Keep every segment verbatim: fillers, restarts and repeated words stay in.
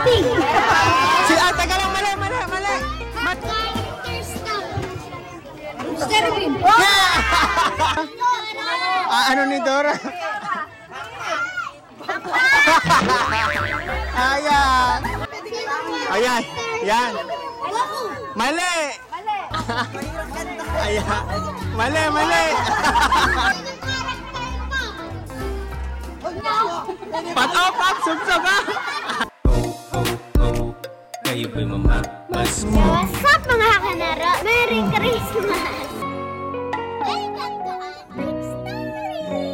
Si, ah, taga lang, mali, mali, mali. Mat ah, ano ni Dora? Ayan. Ayan. Yan. Mali. Ayan. Mali, mali. Pat-op, up, sub-sub, ha? Kayo ba'y mamamas? What's up mga kanaro? Merry Christmas! Welcome to Antique Story!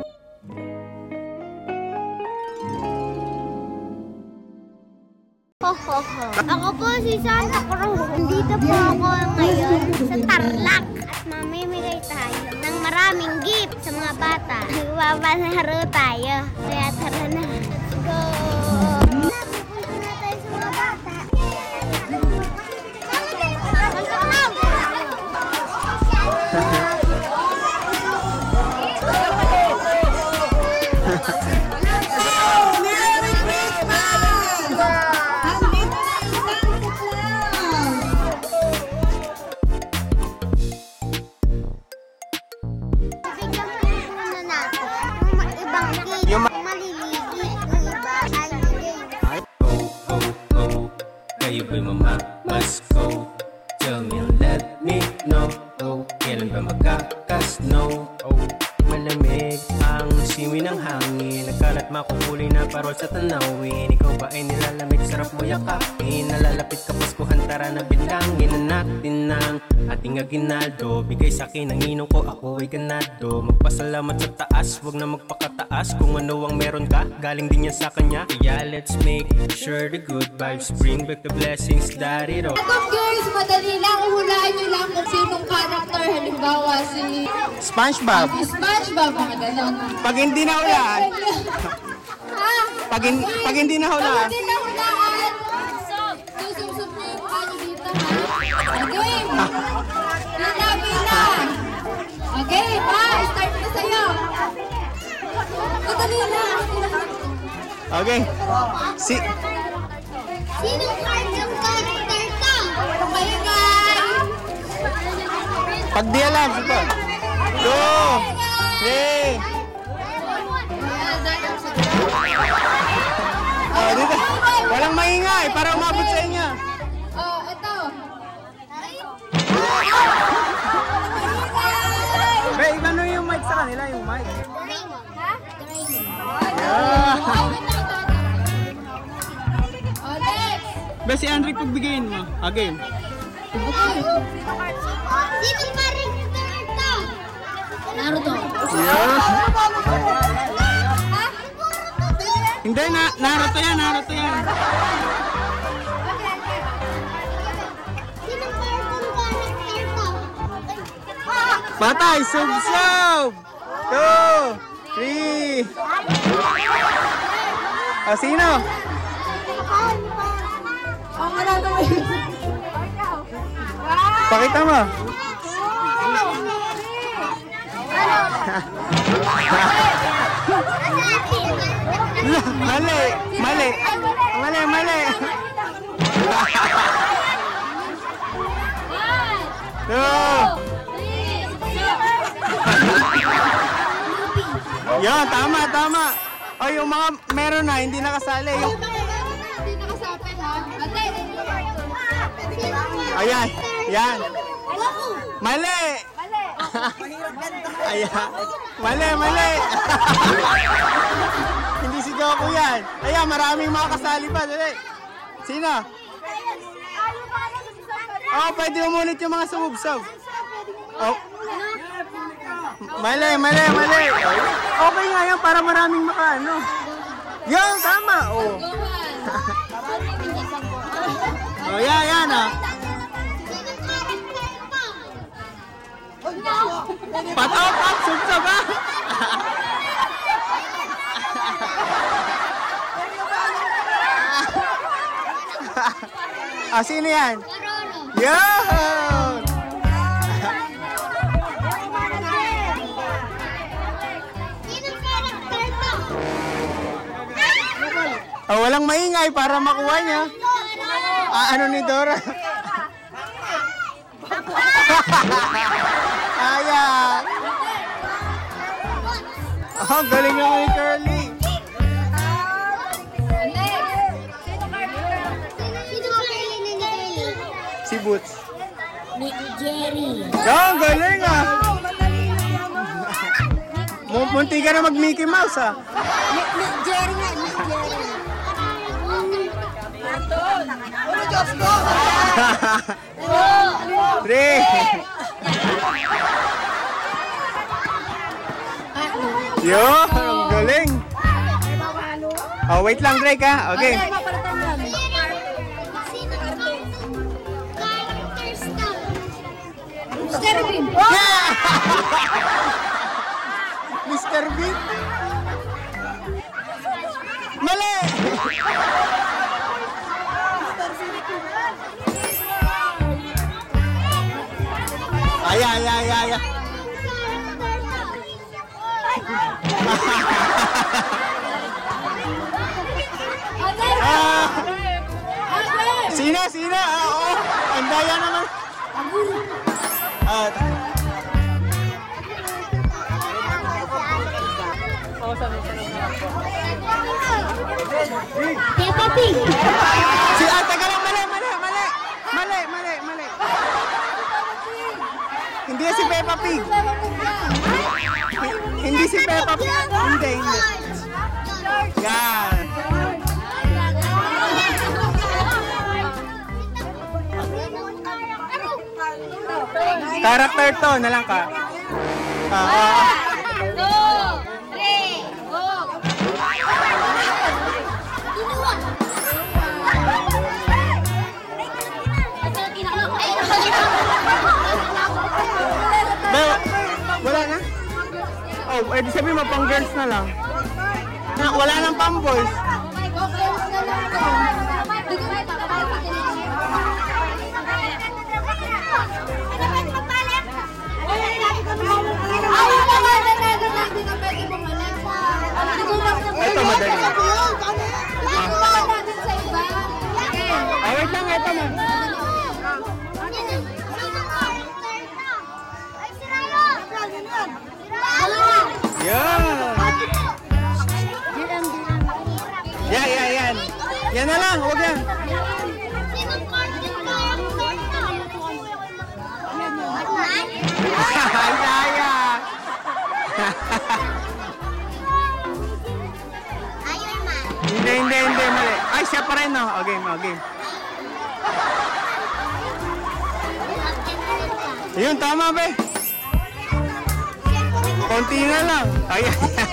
Ho ho ho! Ako po si Santa Cruz. Nandito po ako ngayon sa Tarlac at mamimigay tayo ng maraming gift sa mga bata. Magpapalaro tayo. Kaya tara na. Let's go! Pupunta na tayo sa mga bata. Yung kayo ba'y mamamas ko? Tell me, let me know. Oh, kailan ba magkakas-no? Oh, malamig ang simoy ng hangin. Nagkalat makukulay na parol sa tanawin. Ikaw ba ay nilalamig, sarap mo yakapin. Nalalapit ka Paskuhan, tara na bilangin na natin ng ating aginaldo. Bigay sa akin ang ninong ko, ako ay ganado. Magpasalamat sa taas, wag na magpakataas. Kung ano ang meron ka, galing din yan sa kanya. Kaya let's make sure the good vibes bring back the blessings that it all. Of course, madali lang. Hulaan nyo lang kung sinong character. Halimbawa, si SpongeBob. SpongeBob, mga ganon. Pag hindi na hulaan, Ah, pag, hin- pag hindi na pag hulaan, hindi na hulaan, susubsub nyo yung ano dito, ha? Okay. Pila, pila. Okay, pa. Start na sa'yo. Madali lang. okay. Si, Sinong cartoon character to? Kayo, guys. pag di alam, sige. Two, three. Oh, dito. Walang maingay para umabot sa inyo. Oh, ito. Be, ano yung mic sa kanila, yung mic. Doraemon. Ha? Doraemon. Yeah. Oh, next. Be, si Andre pagbigayin mo. Again. Sinong character to? Naruto. Yeah. Hindi, na, Naruto yan, Naruto yan. Sinong cartoon character to? Patay, sub-sub! Two, three. O, sino? Oh, wala na mo yun. Pakita mo. Mali, mali. Mali, mali. Two. Yan, tama, tama. O, yung mga meron na, hindi nakasali. Yung... Hindi nakasapin, ha? Ate. Ayan, yan. Mali. Ayan. Mali, mali. Hindi si Goku yan. Ayan, maraming mga kasali pa. Dali. Sino? Oh, pwede umunit yung mga sumubsob. Oh. Mali, mali, mali. Okay nga yan para maraming makaano. Yan, tama. Oh. Oh, yan, yan ah. Pat-op, up, sub-sub ha. Ah, sino yan? Yan! Sinong character to? Oh, walang maingay para makuha niya. Ah, ano ni Dora? Ayan. Oh, galing naman ni Curly. Si Boots. Ni Jerry. Oh, galing ah. Mu- Munti ka na mag Mickey Mouse ah. Ni Jerry nga, ni Jerry. Three. Yo, ang galing. Oh, wait lang, Drake ha. Okay. Mister Bean. Mister Bean? Mali! Ay, ay, ay, ay, ay. Ah, sino, sino? Ah, oo, ang daya naman. Ah, Peppa Pig. si, ah, taga lang, mali, mali, mali. Mali, mali, mali. Hindi si Peppa Pig. Hi- Hindi si Peppa Pig. Hindi, hindi. Yan. Character to, na lang ka. Ah, ah. Two, three, go. Well, wala na? Oh, eh di sabihin mo pang girls na lang. Na, wala nang pang boys. Ito madali. Ah, wait lang, ito na. Yan. Yan, yan, yan. Yan na lang, huwag yan. Ay, daya. Hindi, hindi, hindi, mali. Ay, siya pa rin, no? O, game, o, game. Yun, tama, be. Konti na lang. Ay, ay, ay.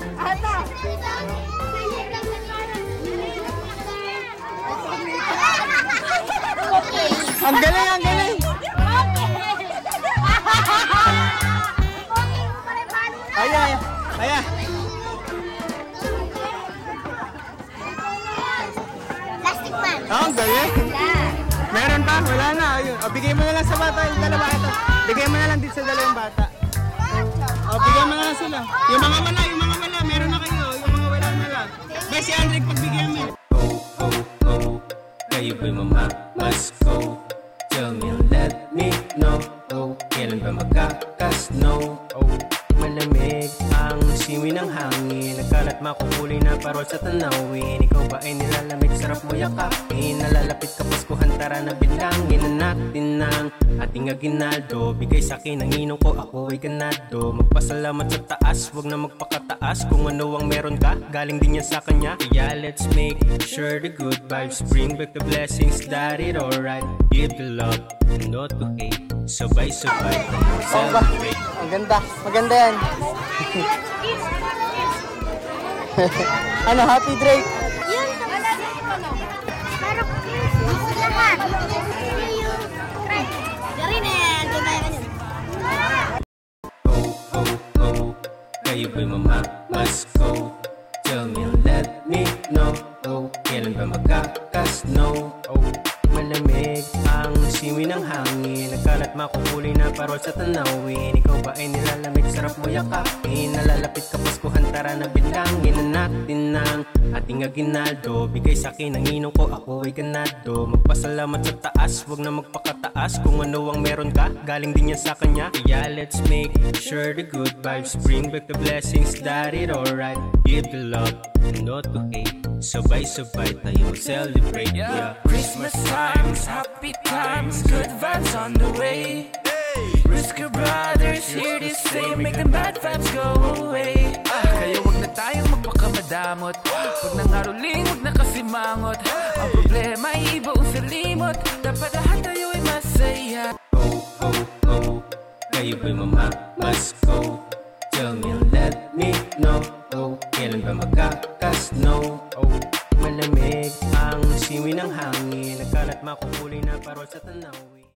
Ang galing, ang galing. Ay, ay, ay, ay. Plastic man. Oh, ang galing. Meron pa? Wala na. Ayun. O, bigay mo na lang sa bata. Yung dalawa ito. Bigay mo na lang dito sa dalawang bata. O, bigay mo na lang sila. Yung mga wala, yung mga wala. Meron na kayo. Yung mga wala na lang. Bay, si Andrick, pagbigyan mo. Oh, oh, oh, kayo ba'y mamamasko? Tell me, let me know. Oh, kailan ba magkakas-no? Oh, malamig ang siwi ng hangin. Nagkalat makukulay na parol sa tanawin. Ikaw ba ay nilalamig, sarap mo yakapin. Nalalapit ka Paskuhan, tara na bilangin na natin ng ating aginaldo. Bigay sa'kin ang inong ko, ako ay ganado. Magpasalamat sa taas, wag na magpakataas. Kung ano ang meron ka, galing din yan sa kanya. Kaya let's make sure the good vibes bring back the blessings, that it alright. Give the love, not to hate. Sabay-sabay, celebrate. Ang ganda. Maganda yan. Ano, happy Drake? Yun, pero lahat. Garin eh, doon tayo kanyan. Oh, oh, oh, kayo ba'y mamamasko? Tell me, let me know. Oh, kailan ba magkakas-no? Oh, malamig ang ang simoy ng hangin. Nagkalat makukulay na parol sa tanawin. Ikaw ba ay nilalamig, sarap mo yakapin. Nalalapit ka Paskuhan, tara na bilangin na natin ng ating aginaldo. Bigay sa'kin ang ninong ko, ako ay ganado. Magpasalamat sa taas, wag na magpakataas. Kung ano ang meron ka, galing din yan sa kanya. Kaya let's make sure the good vibes bring back the blessings, that it alright. Give the love, not to hate. Sabay-sabay tayo celebrate, yeah. Christmas times, happy times, good vibes on the way. Brisker Brothers here to stay, make the bad vibes go away. Ah, kaya wag na tayong magpakamadamot. Pag nangaruling, wag na kasimangot. Ang problema ay ibaon sa limot. Dapat lahat tayo ay masaya. Oh, oh, oh, kayo ba'y mamamasko? Tell me, let me know. Oh, kailan ba magkakasnow? Oh, malamig ang simoy ng hangin. Nagkalat makukulay na parol sa tanawin.